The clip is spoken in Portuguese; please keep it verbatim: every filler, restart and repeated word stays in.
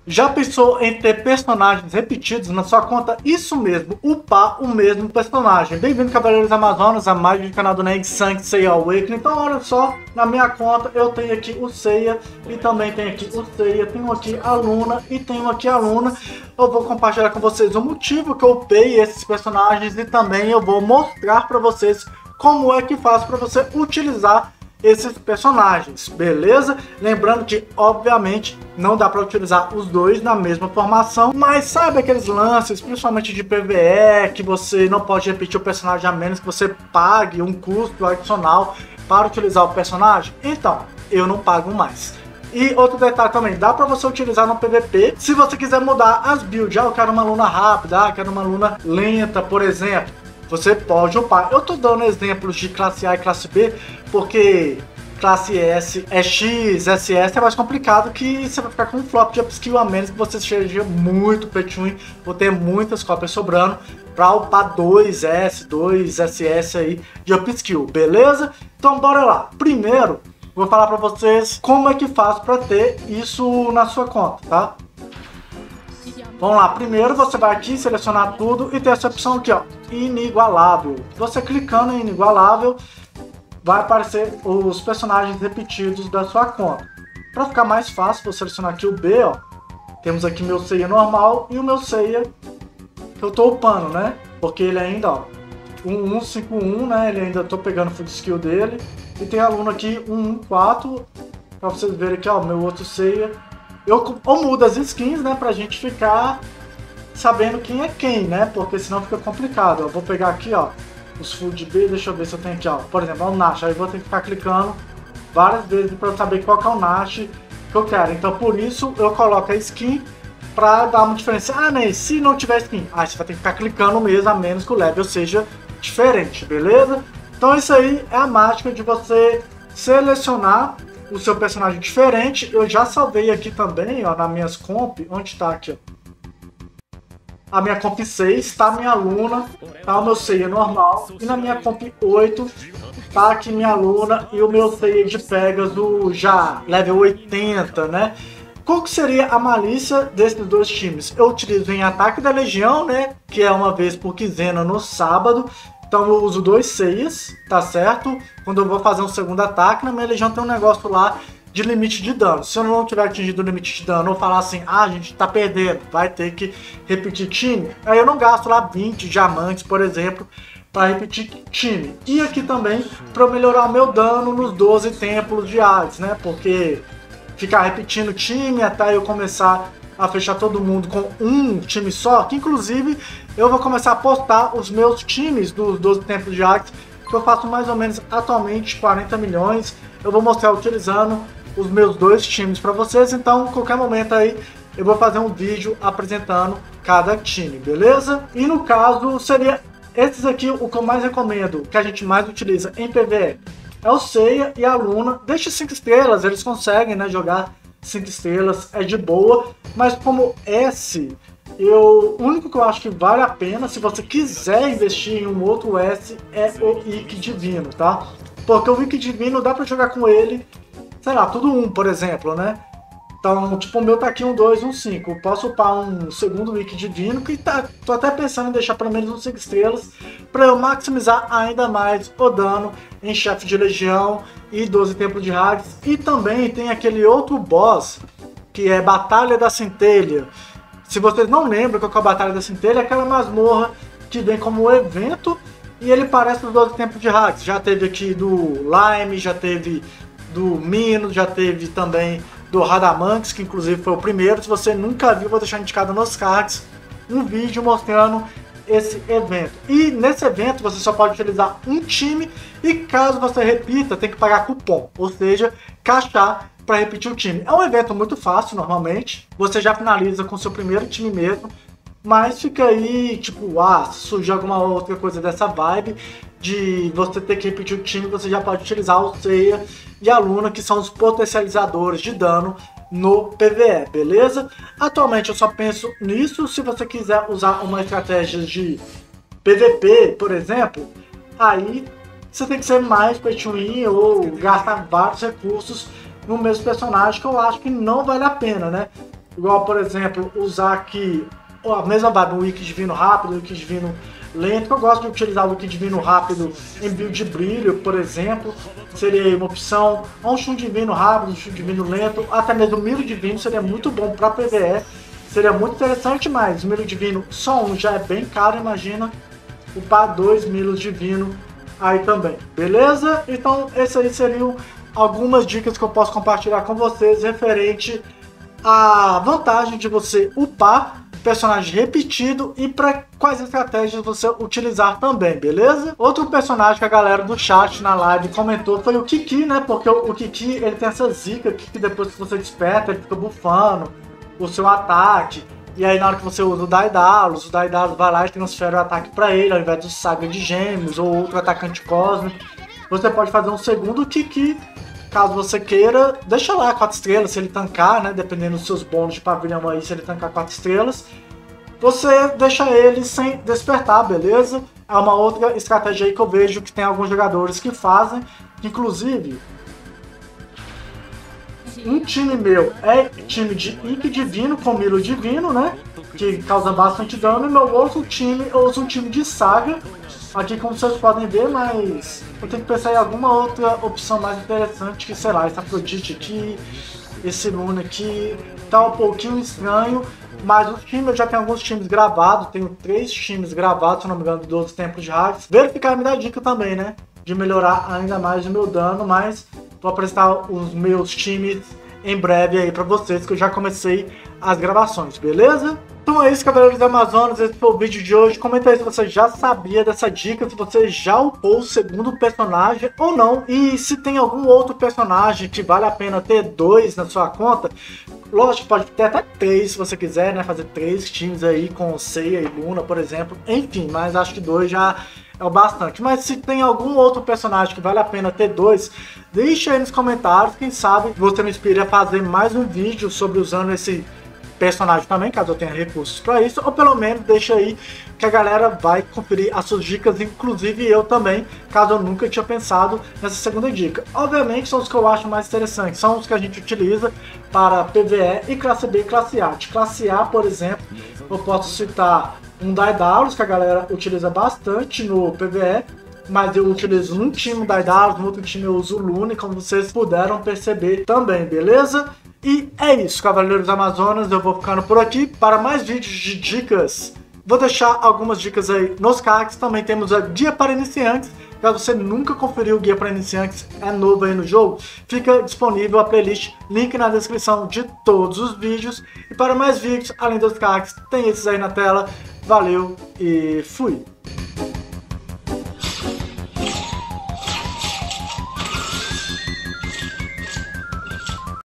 Já pensou em ter personagens repetidos na sua conta? Isso mesmo, upar o mesmo personagem. Bem-vindo, Cavaleiros Amazonas, a mais do canal do Neg Sangue Seiya Awakening. Então, olha só, na minha conta eu tenho aqui o Seiya e também tenho aqui o Seiya, tenho aqui a Luna e tenho aqui a Luna. Eu vou compartilhar com vocês o motivo que eu upei esses personagens e também eu vou mostrar para vocês como é que faz para você utilizar esses personagens, beleza? Lembrando que, obviamente, não dá para utilizar os dois na mesma formação, mas sabe aqueles lances, principalmente de P V E, que você não pode repetir o personagem a menos que você pague um custo adicional para utilizar o personagem? Então, eu não pago mais. E outro detalhe também, dá pra você utilizar no P V P, se você quiser mudar as builds. Ah, eu quero uma Luna rápida, ah, eu quero uma Luna lenta, por exemplo. Você pode upar. Eu tô dando exemplos de classe A e classe B, porque classe S é X, S S é mais complicado, que você vai ficar com um flop de upskill a menos que você seja muito pay to win, ou ter muitas cópias sobrando para upar dois S, dois S S aí de upskill, beleza? Então bora lá. Primeiro, vou falar para vocês como é que faz para ter isso na sua conta, tá? Vamos lá, primeiro você vai aqui selecionar tudo e tem essa opção aqui, ó, inigualável. Você clicando em inigualável, vai aparecer os personagens repetidos da sua conta. Para ficar mais fácil, vou selecionar aqui o B, ó. Temos aqui meu Seiya normal e o meu Seiya que eu tô upando, né? Porque ele ainda, ó, um um cinco um, né? Ele ainda tô pegando o full skill dele. E tem aluno aqui um um quatro, para vocês verem aqui, ó, meu outro Seiya. Eu, eu mudo as skins, né, pra gente ficar sabendo quem é quem, né, porque senão fica complicado. Eu vou pegar aqui, ó, os full de B, deixa eu ver se eu tenho aqui, ó, por exemplo, é o Nash, aí eu vou ter que ficar clicando várias vezes pra eu saber qual que é o Nash que eu quero. Então, por isso, eu coloco a skin pra dar uma diferença. Ah, né, se não tiver skin, aí você vai ter que ficar clicando mesmo, a menos que o level seja diferente, beleza? Então, isso aí é a mágica de você selecionar o seu personagem diferente. Eu já salvei aqui também, ó, nas minhas comp, onde tá aqui, ó, a minha comp seis, tá a minha Luna, tá o meu Seiya normal, e na minha comp oito, tá aqui minha Luna e o meu Seiya de Pegasus já level oitenta, né? Qual que seria a malícia desses dois times? Eu utilizo em Ataque da Legião, né, que é uma vez por quinzena no sábado. Então eu uso dois Seiyas, tá certo? Quando eu vou fazer um segundo ataque, na minha legião tem um negócio lá de limite de dano. Se eu não tiver atingido o limite de dano, ou falar assim, ah, a gente tá perdendo, vai ter que repetir time, aí eu não gasto lá vinte diamantes, por exemplo, para repetir time. E aqui também para melhorar o meu dano nos doze templos de Hades, né? Porque ficar repetindo time até eu começar a fechar todo mundo com um time só, que inclusive eu vou começar a postar os meus times dos doze templos de Hades, que eu faço mais ou menos atualmente quarenta milhões. Eu vou mostrar utilizando os meus dois times para vocês, então qualquer momento aí eu vou fazer um vídeo apresentando cada time, beleza? E no caso seria esses aqui o que eu mais recomendo, que a gente mais utiliza em P V E, é o Seiya e a Luna. Deixa cinco estrelas, eles conseguem, né, jogar cinco estrelas, é de boa, mas como S, eu, o único que eu acho que vale a pena, se você quiser investir em um outro S, é o Ikki Divino, tá? Porque o Ikki Divino dá pra jogar com ele, sei lá, tudo um, por exemplo, né? Então, tipo, o meu tá aqui um dois, um cinco. Eu posso upar um segundo Ikki Divino, que tá, tô até pensando em deixar pelo menos uns cinco estrelas, para eu maximizar ainda mais o dano em chefe de legião e doze templos de Hades. E também tem aquele outro boss, que é Batalha da Centelha. Se vocês não lembram qual que é a Batalha da Centelha, é aquela masmorra que vem como evento e ele parece os doze templos de Hades. Já teve aqui do Lime, já teve do Minos, já teve também do Radamantes, que inclusive foi o primeiro. Se você nunca viu, vou deixar indicado nos cards um vídeo mostrando esse evento. E nesse evento você só pode utilizar um time e caso você repita, tem que pagar cupom, ou seja, caixar para repetir o time. É um evento muito fácil, normalmente. Você já finaliza com seu primeiro time mesmo, mas fica aí, tipo, ah, se surgir alguma outra coisa dessa vibe de você ter que repetir o time, você já pode utilizar o Seiya e a Luna, que são os potencializadores de dano no P V E, beleza? Atualmente eu só penso nisso. Se você quiser usar uma estratégia de P V P, por exemplo, aí você tem que ser mais pay to win ou gastar vários recursos no mesmo personagem, que eu acho que não vale a pena, né? Igual, por exemplo, usar aqui a mesma vibe, o Wiki Divino rápido, o Wiki Divino lento. Eu gosto de utilizar o Wiki Divino rápido em build de brilho, por exemplo. Seria uma opção. Ou um Shun Divino rápido, um Shun Divino lento. Até mesmo o Milo Divino seria muito bom para P V E. Seria muito interessante, mas o Milo Divino só um já é bem caro, imagina upar dois Milos Divino aí também, beleza? Então, esses aí seriam algumas dicas que eu posso compartilhar com vocês referente à vantagem de você upar personagem repetido e para quais estratégias você utilizar também, beleza? Outro personagem que a galera do chat na live comentou foi o Kiki, né? Porque o, o Kiki, ele tem essa zica que depois que você desperta, ele fica bufando o seu ataque. E aí na hora que você usa o Daedalus, o Daedalus vai lá e transfere o ataque para ele, ao invés do Saga de Gêmeos ou outro atacante cósmico. Você pode fazer um segundo Kiki, caso você queira. Deixa lá quatro estrelas, se ele tancar, né? Dependendo dos seus bônus de pavilhão aí, se ele tancar quatro estrelas. Você deixa ele sem despertar, beleza? É uma outra estratégia aí que eu vejo que tem alguns jogadores que fazem. Inclusive, um time meu é time de Ike Divino com Milo Divino, né? Que causa bastante dano. E meu outro time, eu uso um time de Saga. Aqui, como vocês podem ver, mas eu tenho que pensar em alguma outra opção mais interessante. Que, sei lá, esse Afrodite aqui, esse Luna aqui. Tá um pouquinho estranho. Mas os times, eu já tenho alguns times gravados. Tenho três times gravados, se não me engano, dos tempos de Hades. Verificar me dá dica também, né? De melhorar ainda mais o meu dano, mas vou apresentar os meus times em breve aí pra vocês, que eu já comecei as gravações, beleza? Então é isso, Cavaleiros da Amazonas, esse foi o vídeo de hoje. Comenta aí se você já sabia dessa dica, se você já upou o segundo personagem ou não, e se tem algum outro personagem que vale a pena ter dois na sua conta. Lógico, pode ter até três se você quiser, né? Fazer três times aí com Seiya e Luna, por exemplo. Enfim, mas acho que dois já é o bastante. Mas se tem algum outro personagem que vale a pena ter dois, deixa aí nos comentários. Quem sabe você me inspire a fazer mais um vídeo sobre usando esse personagem também, caso eu tenha recursos para isso. Ou pelo menos deixa aí que a galera vai conferir as suas dicas, inclusive eu também, caso eu nunca tinha pensado nessa segunda dica. Obviamente são os que eu acho mais interessantes, são os que a gente utiliza para P V E e classe B e classe A. De classe A, por exemplo, eu posso citar um Daedalus, que a galera utiliza bastante no P V E, mas eu utilizo num time o Daedalus, no outro time eu uso o Lune, como vocês puderam perceber também, beleza? E é isso, Cavaleiros Amazonas, eu vou ficando por aqui. Para mais vídeos de dicas, vou deixar algumas dicas aí nos cards. Também temos a Guia para Iniciantes. Caso você nunca conferiu o Guia para Iniciantes, é novo aí no jogo, fica disponível a playlist, link na descrição de todos os vídeos. E para mais vídeos, além dos cards, tem esses aí na tela. Valeu e fui!